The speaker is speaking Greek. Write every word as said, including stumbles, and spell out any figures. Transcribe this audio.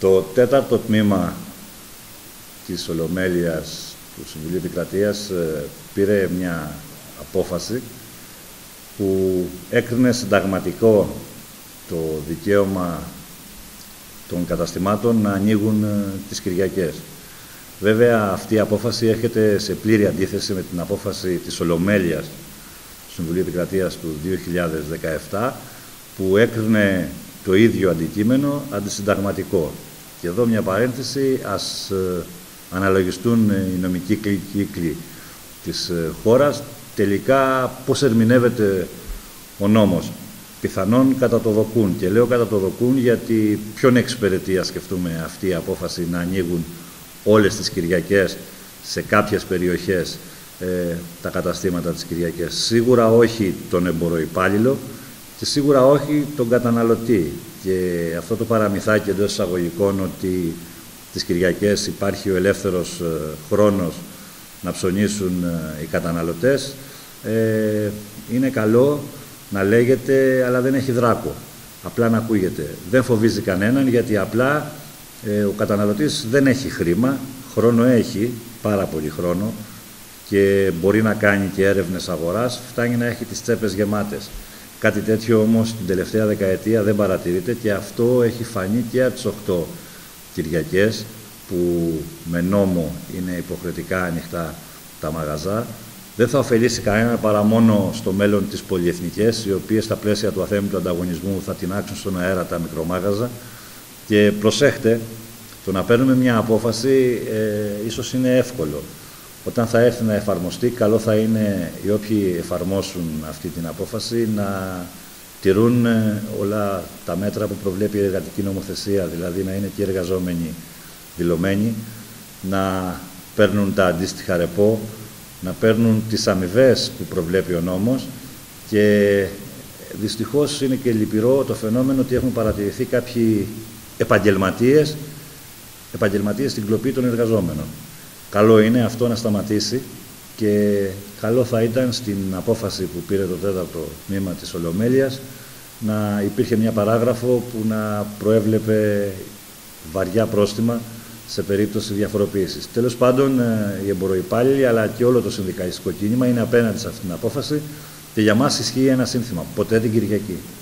Το τέταρτο τμήμα της Ολομέλειας του Συμβουλίου Επικρατείας πήρε μια απόφαση που έκρινε συνταγματικό το δικαίωμα των καταστημάτων να ανοίγουν τις Κυριακές. Βέβαια, αυτή η απόφαση έρχεται σε πλήρη αντίθεση με την απόφαση της Ολομέλειας του Συμβουλίου Επικρατείας του δύο χιλιάδες δεκαεπτά, που έκρινε το ίδιο αντικείμενο αντισυνταγματικό. Και εδώ μια παρένθεση, ας ε, αναλογιστούν οι νομικοί κύκλοι της ε, χώρας τελικά πώς ερμηνεύεται ο νόμος. Πιθανόν κατά το δοκούν. Και λέω κατά το δοκούν γιατί ποιον εξυπηρετεί, ας σκεφτούμε, αυτή η απόφαση να ανοίγουν όλες τις Κυριακές σε κάποιες περιοχές ε, τα καταστήματα της Κυριακές. Σίγουρα όχι τον εμποροϊπάλληλο και σίγουρα όχι τον καταναλωτή. Και αυτό το παραμυθάκι εντός εισαγωγικών ότι τις Κυριακές υπάρχει ο ελεύθερος ε, χρόνος να ψωνίσουν ε, οι καταναλωτές, ε, είναι καλό να λέγεται, αλλά δεν έχει δράκο. Απλά να ακούγεται. Δεν φοβίζει κανέναν, γιατί απλά ε, ο καταναλωτής δεν έχει χρήμα, χρόνο έχει, πάρα πολύ χρόνο, και μπορεί να κάνει και έρευνες αγοράς, φτάνει να έχει τις τσέπες γεμάτες. Κάτι τέτοιο όμως την τελευταία δεκαετία δεν παρατηρείται, και αυτό έχει φανεί και από τις οκτώ Κυριακές, που με νόμο είναι υποχρεωτικά ανοιχτά τα μαγαζά. Δεν θα ωφελήσει κανένα παρά μόνο στο μέλλον τις πολυεθνικές, οι οποίες στα πλαίσια του αθέμητου ανταγωνισμού θα τινάξουν στον αέρα τα μικρομάγαζα. Και προσέχτε, το να παίρνουμε μια απόφαση ε, ίσως είναι εύκολο. Όταν θα έρθει να εφαρμοστεί, καλό θα είναι οι όποιοι εφαρμόσουν αυτή την απόφαση να τηρούν όλα τα μέτρα που προβλέπει η εργατική νομοθεσία, δηλαδή να είναι και οι εργαζόμενοι δηλωμένοι, να παίρνουν τα αντίστοιχα ρεπό, να παίρνουν τις αμοιβές που προβλέπει ο νόμος, και δυστυχώς είναι και λυπηρό το φαινόμενο ότι έχουν παρατηρηθεί κάποιοι επαγγελματίες, επαγγελματίες στην κλοπή των εργαζόμενων. Καλό είναι αυτό να σταματήσει, και καλό θα ήταν στην απόφαση που πήρε το τέταρτο τμήμα της Ολομέλειας να υπήρχε μια παράγραφο που να προέβλεπε βαριά πρόστιμα σε περίπτωση διαφοροποίησης. Τέλος πάντων, οι εμποροϊπάλληλοι αλλά και όλο το συνδικαλιστικό κίνημα είναι απέναντι σε αυτήν την απόφαση, και για μας ισχύει ένα σύνθημα: ποτέ την Κυριακή.